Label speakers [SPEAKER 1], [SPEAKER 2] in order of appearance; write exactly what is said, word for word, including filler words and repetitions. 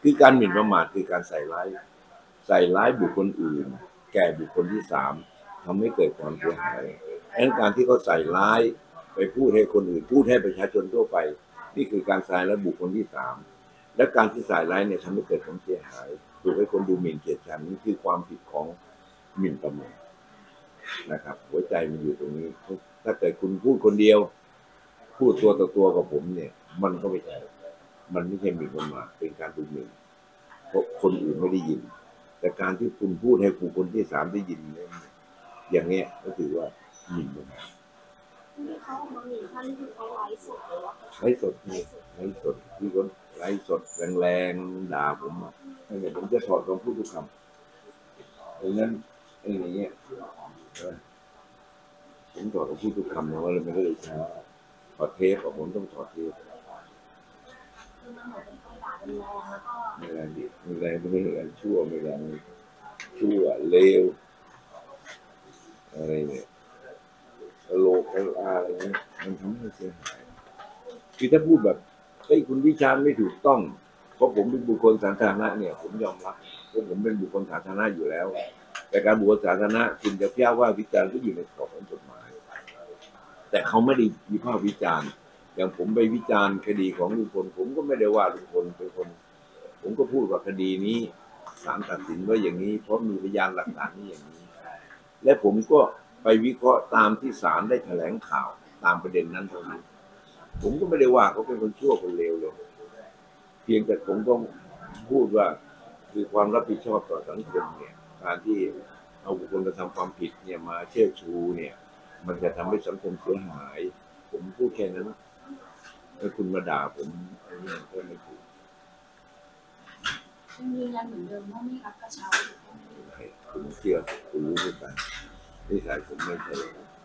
[SPEAKER 1] คือการหมิ่นประมาทคือการใส่ร้ายใส่ร้ายบุคคลอื่นแก่บุคคลที่สามทำให้เกิดความเสียหายดังนั้นการที่เขาใส่ร้ายไปพูดให้คนอื่นพูดให้ประชาชนทั่วไปนี่คือการใส่ร้ายบุคคลที่สามและการที่ใส่ร้ายเนี่ยทำให้เกิดความเสียหายถูกให้คนดูหมิ่นเกียรติชังนี่คือความผิดของหมิ่นประมาทนะครับหัวใจมันอยู่ตรงนี้ถ้าเกิดคุณพูดคนเดียวพูดตัวต่อตัวกับผมเนี่ยมันก็ไม่ใช่มันไม่ใช่หมิ่นประมาทเป็นการดูหมิ่นเพราะคนอื่นไม่ได้ยินแต่การที่คุณพูดให้บุคคลที่สามได้ยินเนี่ยอย่างเงี้ยก็ถือว่าหมิ่นประมาท
[SPEAKER 2] เขามาหมิ่นท่านที่เขาไลฟ์สดเลยว่า
[SPEAKER 1] ไลฟ์สดนี่ไลฟ์สดที่คนไลฟ์สดแรงๆด่าผมอ่ะเนี่ยผมจะถอดคำพูดทุกคำดังนั้นไอ้อย่างเงี้ยผมถอดคำพูดทุกคำนะว่าเราไม่ได้เลยช้าถอดเทปผมต้องถอดเทปไม่แรงดิไม่แรงไม่แรงชั่วไม่แรงชั่วเลวอะไรเนี่ยโลกอะไรเนี่ยมันทำให้เสียหายคือถ้าพูดแบบเฮ้ยคุณวิจารณ์ไม่ถูกต้องเพราะผมเป็นบุคคลสาธารณะเนี่ยผมยอมรับเพราะผมเป็นบุคคลสาธารณะอยู่แล้วแต่การบุคคลสาธารณะคุณจะพิจารณาว่าวิจารณ์ก็อยู่ในกรอบของกฎหมายแต่เขาไม่ได้วิพากษ์วิจารณ์อย่างผมไปวิจารณ์คดีของลุงพลผมก็ไม่ได้ว่าลุงพลเป็นคนผมก็พูดว่าคดีนี้ศาลตัดสินว่าอย่างนี้เพราะมีพยานหลักฐานนี้อย่างนี้และผมก็ไปวิเคราะห์ตามที่ศาลได้แถลงข่าวตามประเด็นนั้นเท่านั้นผมก็ไม่ได้ว่าเขาเป็นคนชั่วคนเลวเลยเพียงแต่ผมต้องพูดว่าคือความรับผิดชอบต่อสังคมเนี่ยการที่เอาบุคคลกระทำความผิดเนี่ยมาเชิดชูเนี่ยมันจะทำให้สังคมเสียหายผมพูดแค่นั้นถ้าคุณมาด่าผมอันนี้ก็ไม่ถูก
[SPEAKER 2] ยังยืนยันเหมือนเดิมว่าไม่รับกระเช้า
[SPEAKER 1] คุณเชื่อคุณรู้ด้วยกันนิสัยผมไม่ใช่